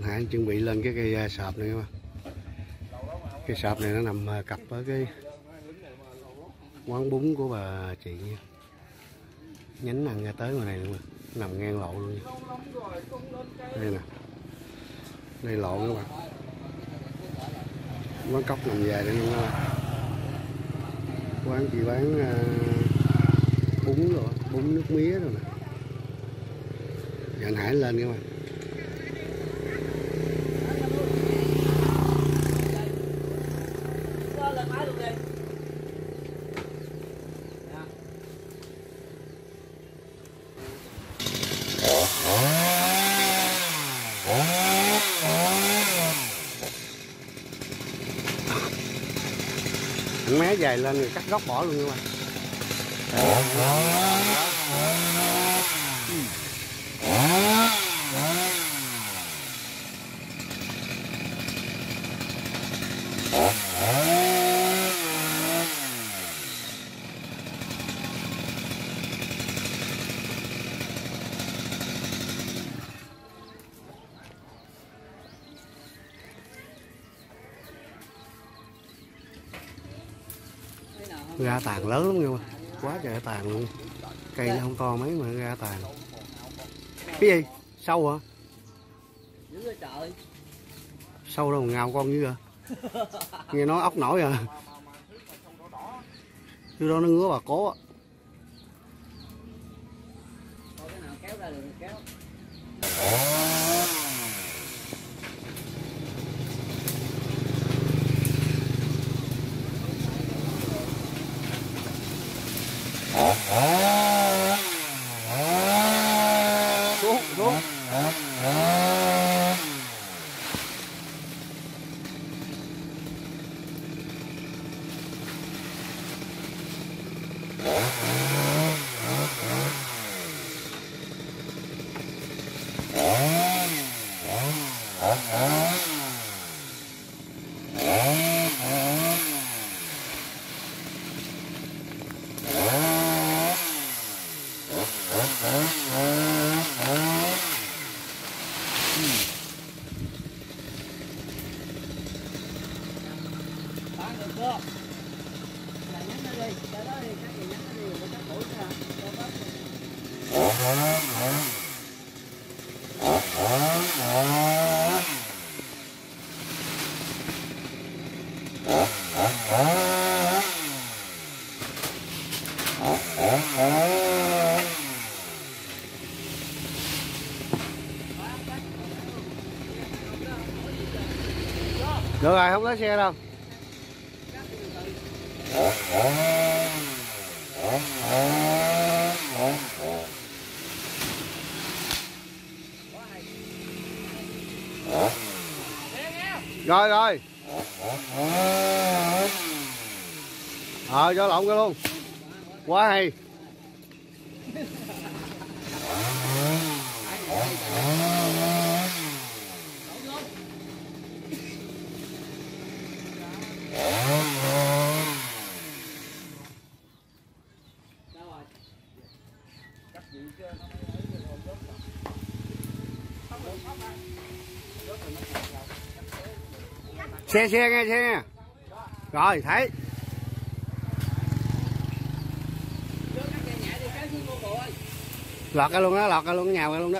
anh Hải chuẩn bị lên cái cây sạp này mà. Cái sạp này nó nằm cặp ở cái quán bún của bà chị nha. Nhánh ăn ra tới ngoài này luôn, nằm ngang lộ luôn. Đây nè, đây lộ các bạn. Quán cốc nằm dài đây luôn các bạn. Quán chị bán bún rồi, bún nước mía rồi nè. Giờ anh Hải lên các bạn. Mé dài lên rồi cắt góc bỏ luôn các bạn. Ra tàn lớn lắm nha, quá trời tàn luôn. Cây nó không to mấy mà ra tàn. Cái gì? Sâu hả? Sâu đâu mà ngào con dữ vậy? Nghe nói ốc nổi à. Chứ đó nó ngứa bà cố á. Xuống. Được rồi, không lái xe đâu. Rồi. Cho lộn ra luôn. Quá hay. Xe nghe. Rồi, thấy. Lọt ra luôn đó, nhào ra luôn đó.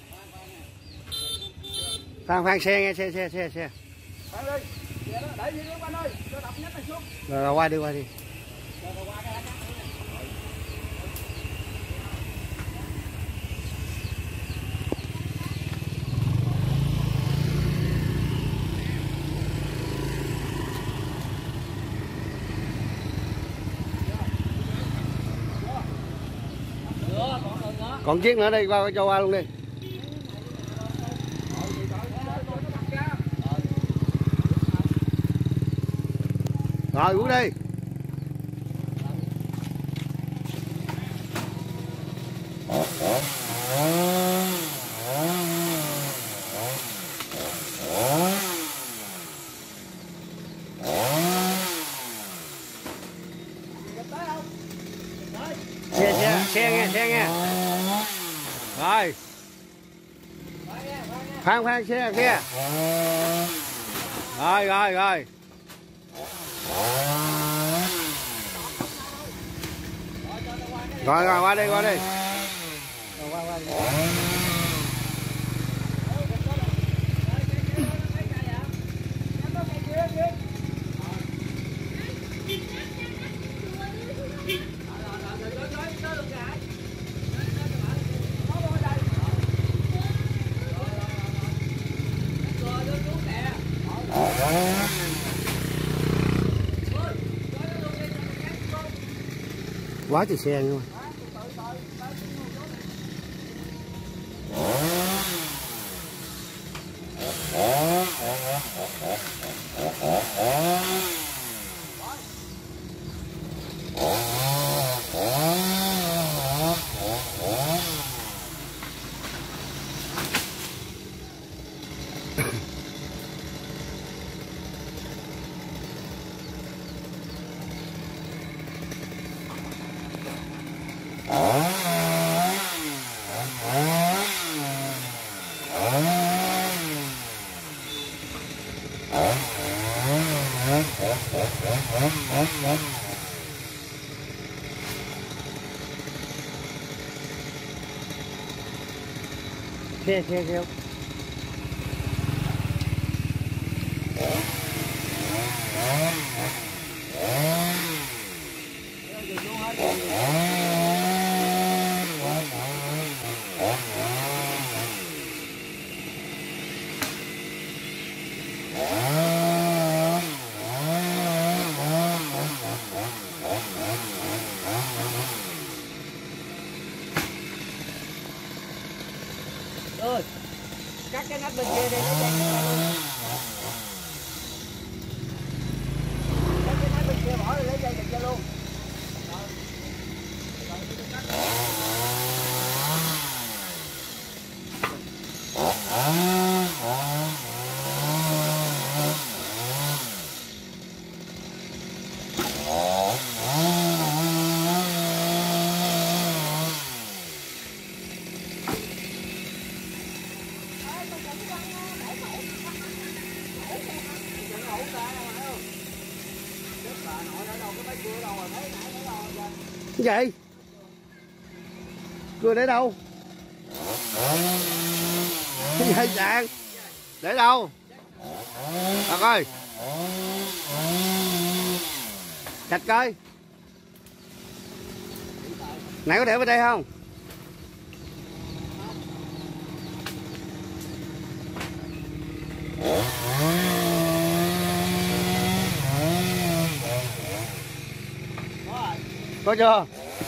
Khoan xe nghe, xe. Rồi qua đi. Còn chiếc nữa đi, cho qua luôn đi. Rồi uống đi. Xe nghe. Rồi. Khoan xe kia. Rồi. Rồi qua đi. Quá trời xe luôn. Theo. Ơi, cắt cái nắp bên kia đi, nó chạy luôn. Cắt cái nắp bên kia bỏ rồi lấy dây chặt cho luôn. Cái gì? Cưa để đâu? Cái gì dạng? Để đâu? Thật ơi. Chặt coi. Nãy có để bên đây không? Có chưa?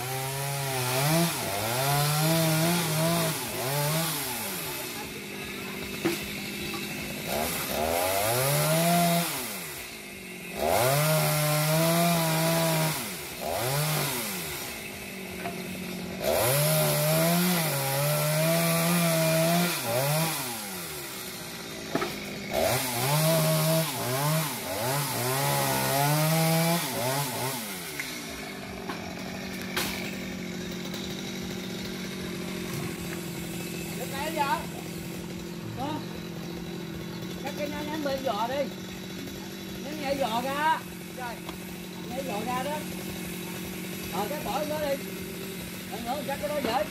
Cắt cái nhánh bên giò đi. Nó nhảy giò ra. Rồi. Nhảy giò ra đó. Cái bỏ nó đi. Đừng nữa cắt cái đó dễ.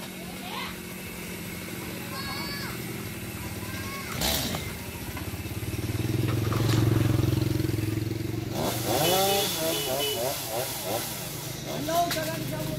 Luôn cho nó đi xong luôn.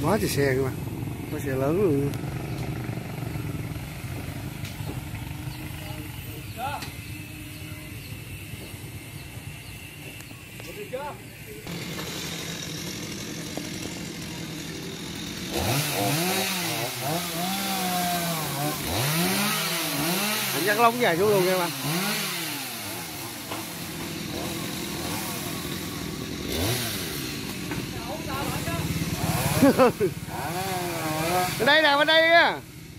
Quá trời xe các bạn, có xe lớn luôn. Anh dắt lóng dài xuống luôn các bạn. Bên đây nè, bên đây nha.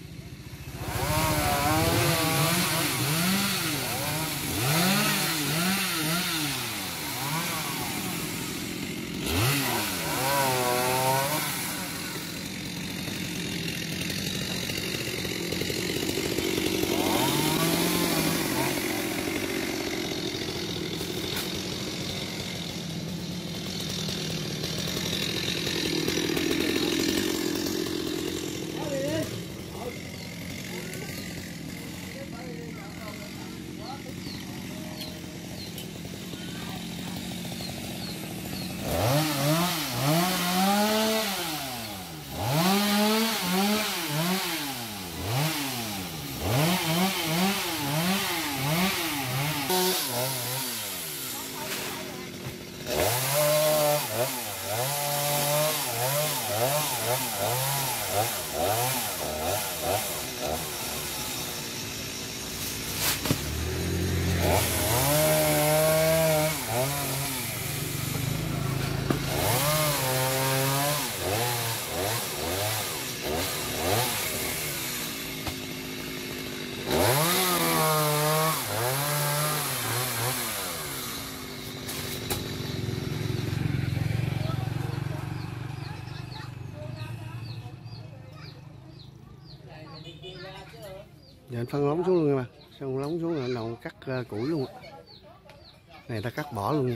Giờ anh phân lóng xuống luôn nha, xong lóng xuống rồi anh đầu cắt củi luôn. Này ta cắt bỏ luôn nha.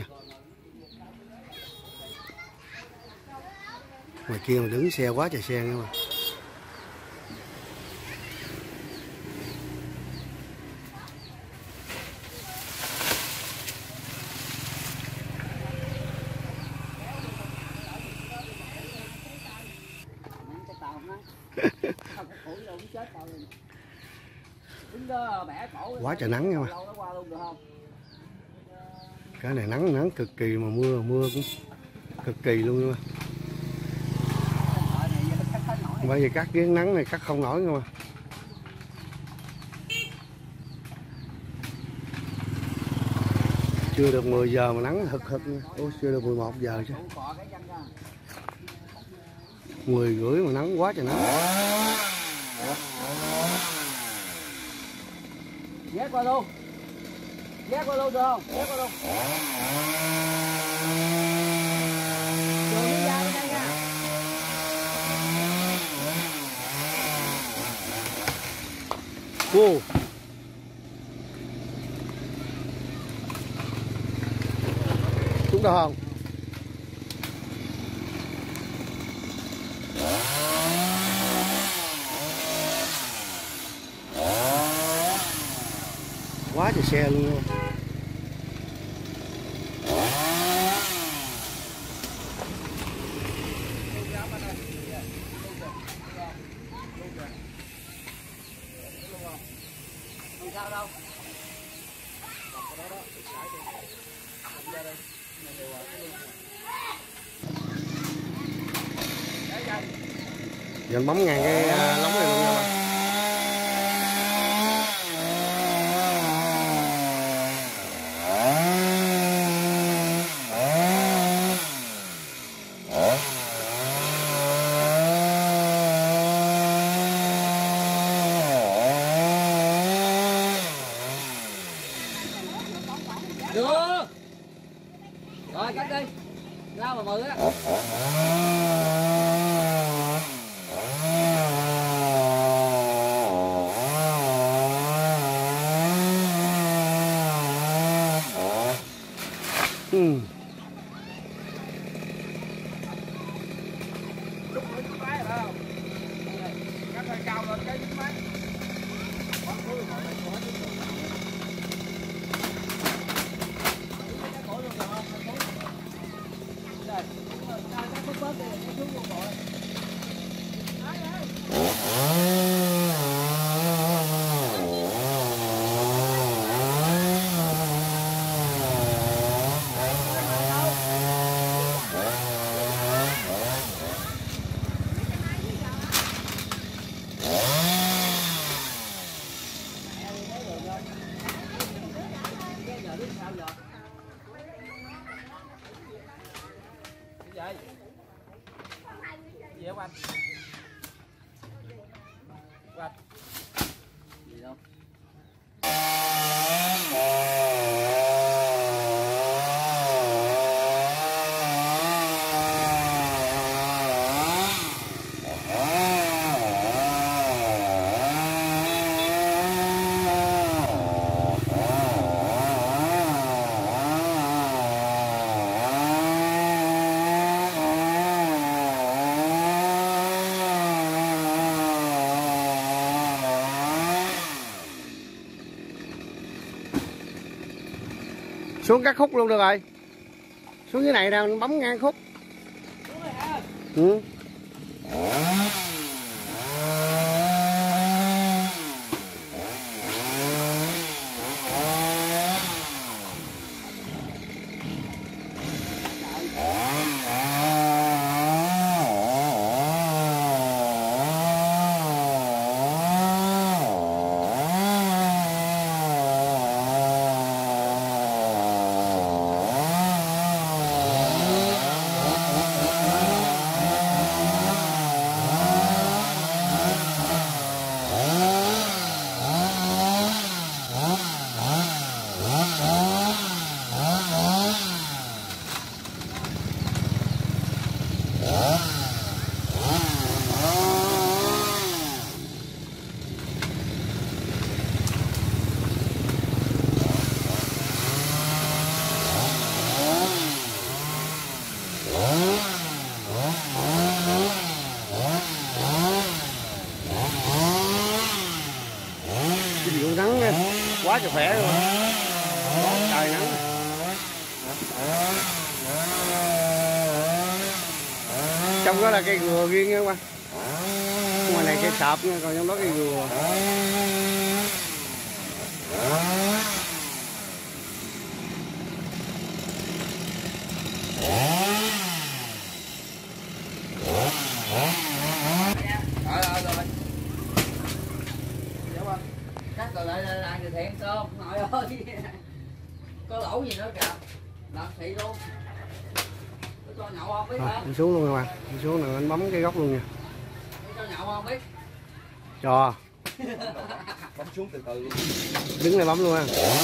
Ngoài kia mà đứng xe quá trời xe nha mà. Quá trời nắng nha mà. Cái này nắng cực kỳ mà mưa cũng cực kỳ luôn nha. Bởi vì cắt cái nắng này cắt không nổi nha mà. Chưa được 10 giờ mà nắng hực nha. Ủa, chưa được 11 giờ chứ. 10 rưỡi mà nắng quá trời nắng. Ghé qua luôn. Ghé qua luôn được không? Ghé qua luôn. Đường đi ra bên đây nha. Wow. Chúng đâu không? Quá trời xe luôn. Không sao đâu. Giờ anh bấm ngang cái lóng này luôn nha. Được. Rồi cắt đi. Lao mà mừ á. Quạch. Quạch. Gì đâu. Xuống các khúc luôn được rồi. Xuống dưới này nè, bấm ngang khúc. Ừ. Nắng quá trời khỏe luôn, trời nắng. Trong đó là cây gừa riêng nha các bạn, ngoài này cây sạp nha, còn trong đó cây gừa. Cắt rồi lại thì thèm tôm nội ơi. Có lẩu gì nữa kìa, làm thị luôn. Cho nhậu không biết hả? Đi xuống luôn các bạn, đi xuống rồi anh bấm cái góc luôn nha. Cho nhậu không biết? Cho. Bấm xuống từ từ luôn. Đứng này bấm luôn ha.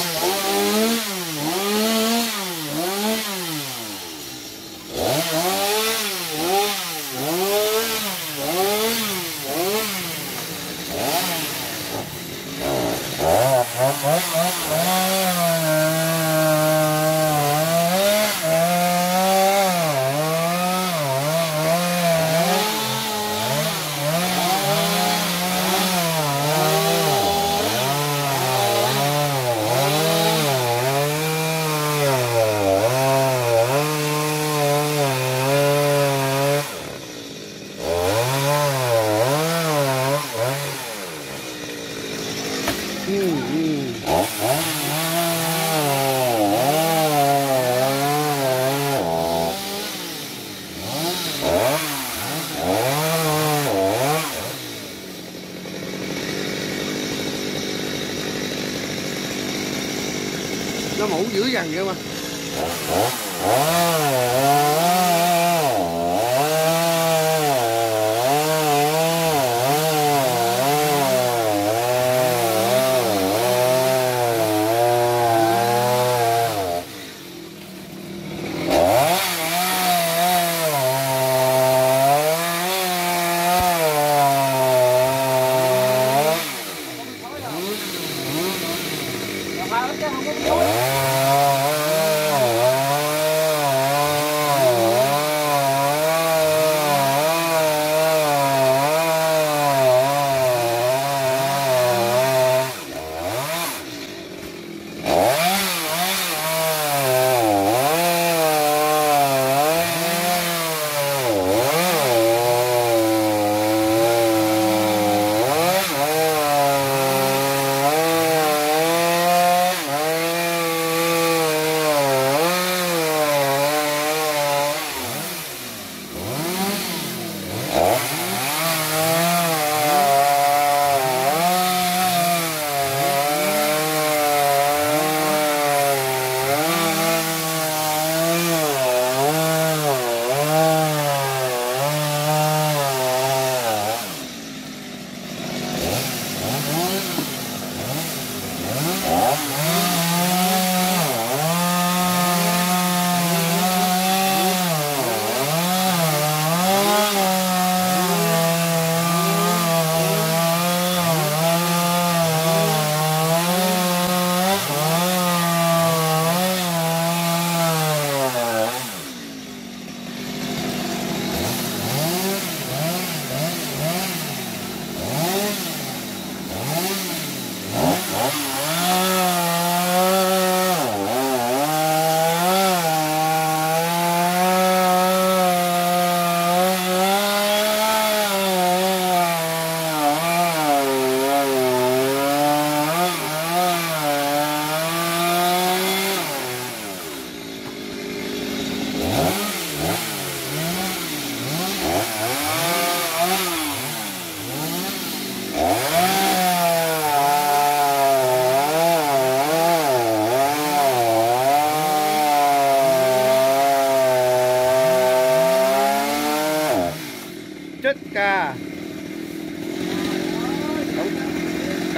Nó mũ dữ dằn kìa mà.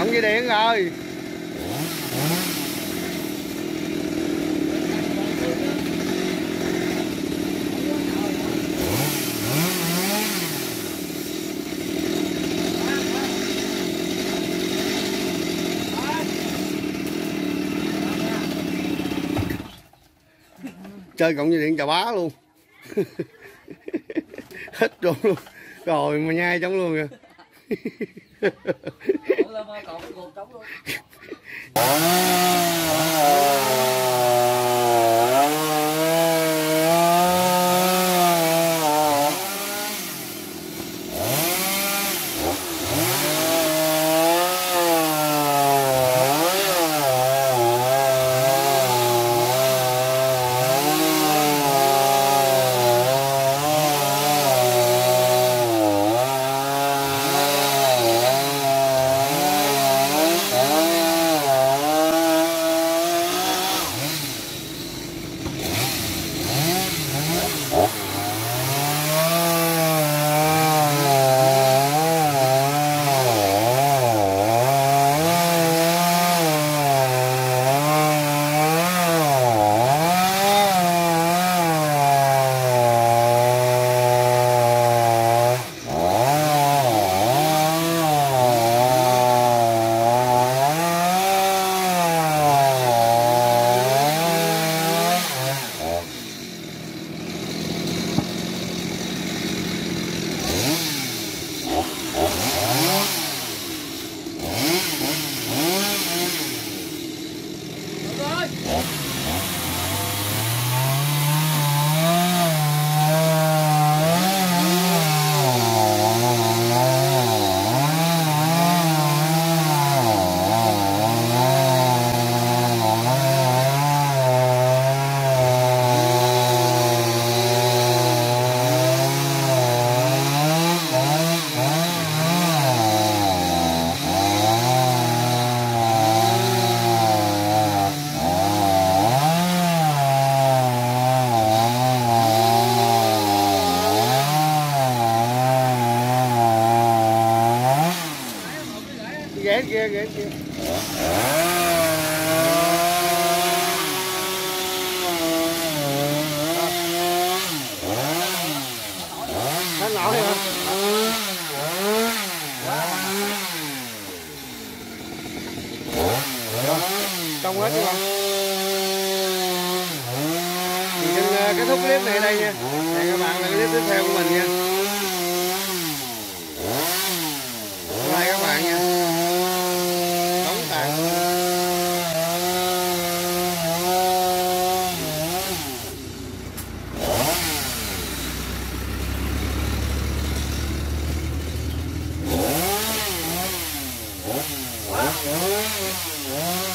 Cổng dây điện rồi. Chơi cổng dây điện chà bá luôn. Hết trơn luôn. Rồi mà nhai trống luôn kìa. Còn cái guồng trống luôn. Ghé kia, ghé kia. Nó nổi hả? Xong hết chưa? Thì xin kết thúc clip này đây nha. Hẹn các bạn là clip tiếp theo của mình nha. Bye các bạn nha. Đóng tàn. Wow.